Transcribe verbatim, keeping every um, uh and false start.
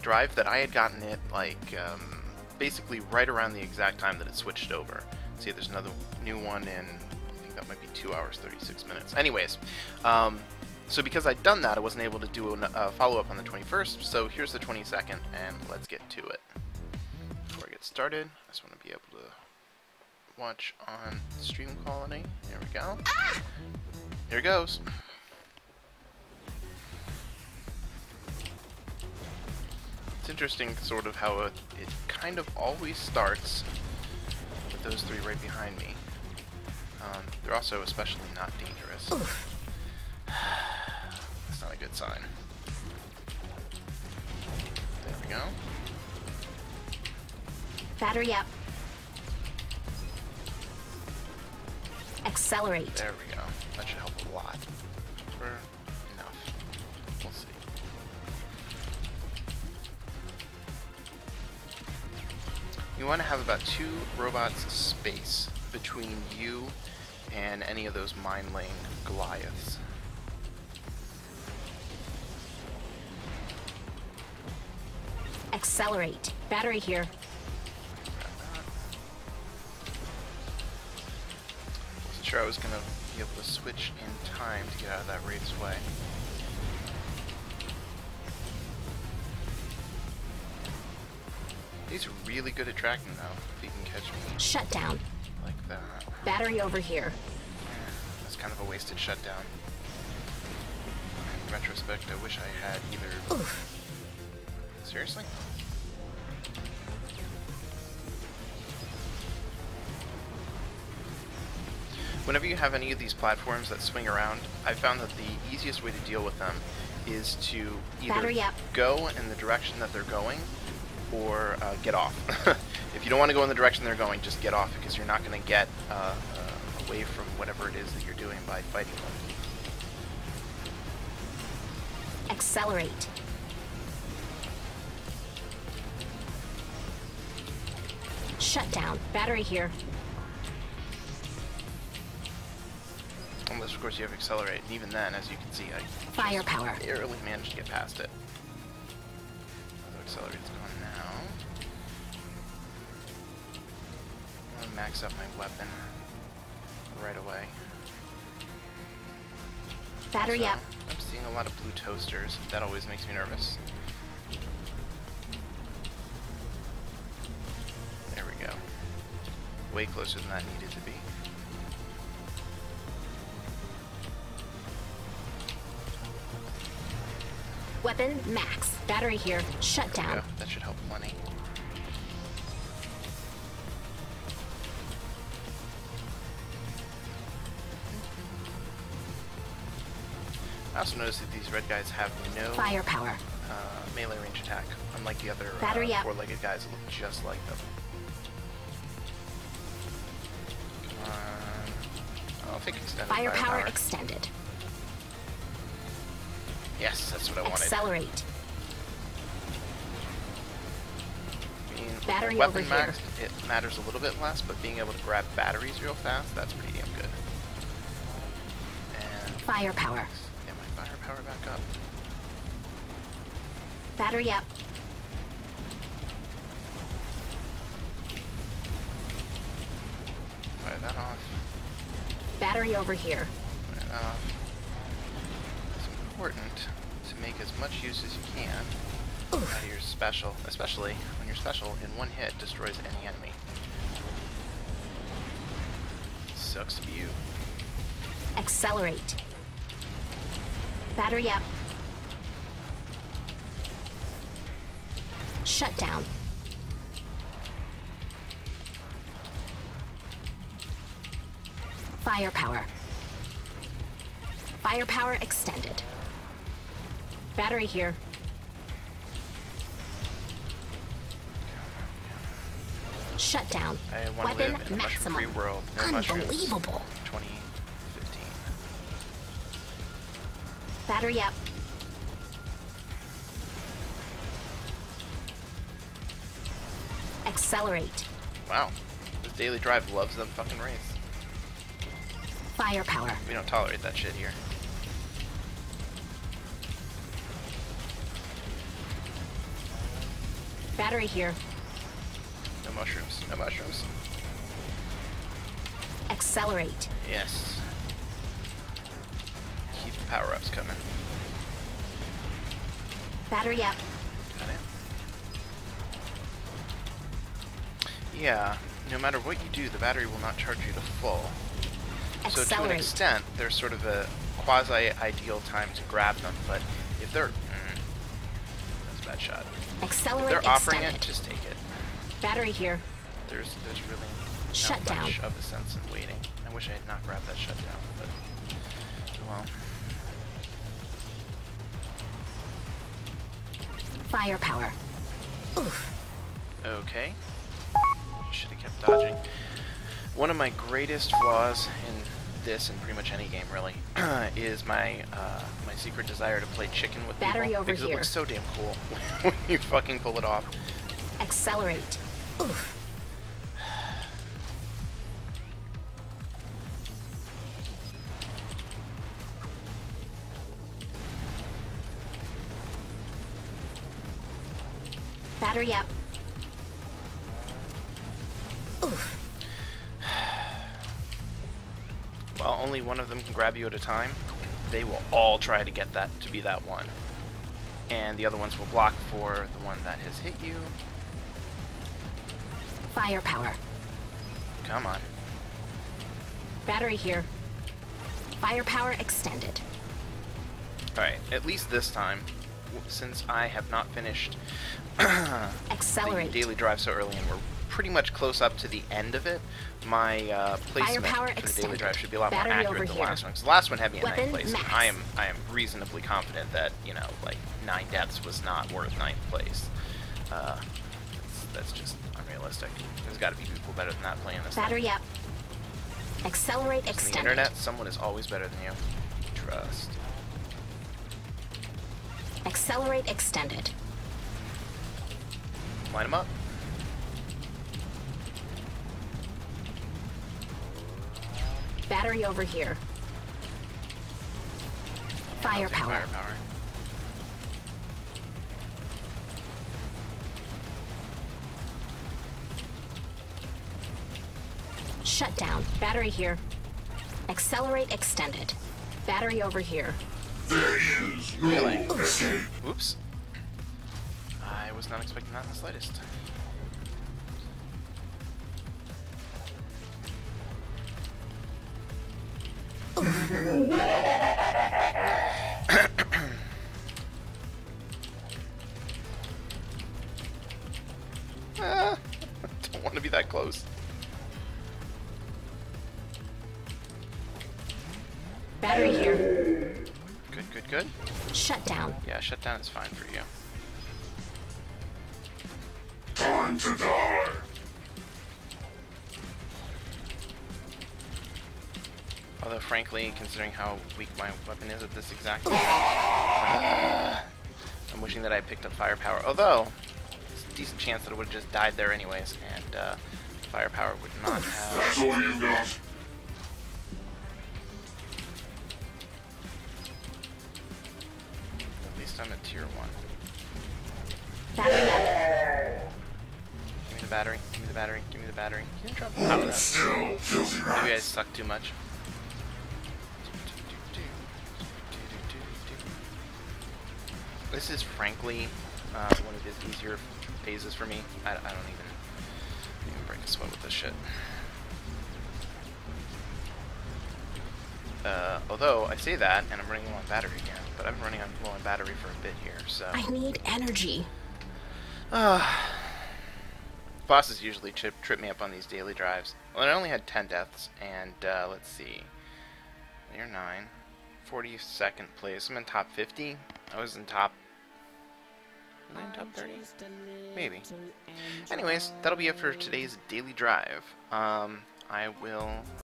drive that I had gotten it like um, basically right around the exact time that it switched over. See, there's another new one in, I think that might be two hours, thirty-six minutes. Anyways, um, so because I'd done that, I wasn't able to do a uh, follow-up on the twenty-first, so here's the twenty-second, and let's get to it. Before I get started, I just want to be able to watch on stream quality. There we go. Here goes. It's interesting sort of how it, it kind of always starts with those three right behind me. Um, they're also especially not dangerous. Oof. That's not a good sign. There we go. Battery up. Accelerate. There we go. That should help a lot. Or enough. We'll see. You want to have about two robots space between you and any of those mine laying Goliaths. Accelerate. Battery here. Wasn't sure I was gonna be able to switch in time to get out of that Wraith's way. He's really good at tracking though, if he can catch me. Shutdown. Like that. Battery over here. Yeah, that's kind of a wasted shutdown. In retrospect, I wish I had either... Oof. Seriously? Whenever you have any of these platforms that swing around, I found that the easiest way to deal with them is to either go in the direction that they're going or uh, get off. If you don't want to go in the direction they're going, just get off, because you're not going to get uh, uh, away from whatever it is that you're doing by fighting them. Accelerate. Shutdown. Battery here. Unless, of course, you have accelerate, and even then, as you can see, I Firepower. barely managed to get past it. So accelerate's going now. I'm gonna max up my weapon right away. Battery so, up. I'm seeing a lot of blue toasters. That always makes me nervous. There we go. Way closer than that needed to be. Weapon max. Battery here. Shutdown. That should help plenty. I also noticed that these red guys have no firepower. Uh, melee range attack, unlike the other Battery uh, up. four-legged guys that look just like them. Come on. I'll take extended Firepower, firepower. extended. Yes, that's what I wanted. Accelerate. Being Battery weapon over here. maxed, it matters a little bit less, but being able to grab batteries real fast, that's pretty damn good. And Firepower. get my firepower back up. Battery up. Fire that off. Battery over here. Fire that off. It's important to make as much use as you can Oof. out of your special, especially when your special in one hit destroys any enemy. Sucks to be you. Accelerate. Battery up. Shutdown. Firepower. Firepower extended. Battery here. Shutdown. I want to Weapon live in a maximum. mushroom-free world. No mushrooms. Unbelievable. twenty fifteen. Battery up. Accelerate. Wow. This daily drive loves them fucking wraiths. Firepower. We don't tolerate that shit here. Battery here. No mushrooms. No mushrooms. Accelerate. Yes. Keep the power-ups coming. Battery up. Got it. Yeah, no matter what you do, the battery will not charge you to full. So to an extent, there's sort of a quasi-ideal time to grab them, but if they're... Mm, that's a bad shot. Accelerate. If they're offering extended. it, just take it. Battery here. There's there's really Shut not down. much of a sense in waiting. I wish I had not grabbed that shutdown, but well. Firepower. Oof. Okay. Should have kept dodging. One of my greatest flaws in this and pretty much any game really is my uh, my secret desire to play chicken with Battery people over because here. it looks so damn cool when you fucking pull it off. Accelerate. Oof. Battery up. Oof. While only one of them can grab you at a time, they will all try to get that to be that one. And the other ones will block for the one that has hit you. Firepower. Come on. Battery here. Firepower extended. Alright, at least this time, w- since I have not finished Accelerate. the daily drive so early and we're pretty much close up to the end of it, my uh, placement Firepower for the daily extended. drive should be a lot Battery more over accurate than the here. last one. Because the last one had me in Weapon ninth place, and max. I am I am reasonably confident that, you know, like, nine deaths was not worth ninth place. Uh, that's, that's just unrealistic. There's got to be people better than that playing this Battery thing. up. Accelerate On the extended. internet, someone is always better than you. Trust. Accelerate extended. Line them up. Battery over here. And I'll take Firepower. Firepower. Shut down. Battery here. Accelerate extended. Battery over here. Really? Oops. I was not expecting that in the slightest. Ah, don't want to be that close. Battery here. Good, good, good. Shut down. Yeah, shutdown is fine for you. Time to die. Although, frankly, considering how weak my weapon is at this exact moment, uh, I'm wishing that I picked up Firepower. Although, it's a decent chance that it would have just died there anyways, and uh, Firepower would not have... That's all you got. At least I'm at tier one. Battery up. Give me the battery, give me the battery, give me the battery. Can you drop the power up? Still filthy Maybe I rats. suck too much. This is frankly uh, one of his easier phases for me. I, I don't even, even break a sweat with this shit. Uh, although I say that, and I'm running low on battery again, but I've been running on low on battery for a bit here, so. I need energy. Uh, bosses usually trip, trip me up on these daily drives. Well, I only had ten deaths, and uh, let's see. You're nine. forty-second place. I'm in top fifty. I was in top... Was I in top thirty? Maybe. Anyways, that'll be it for today's daily drive. Um, I will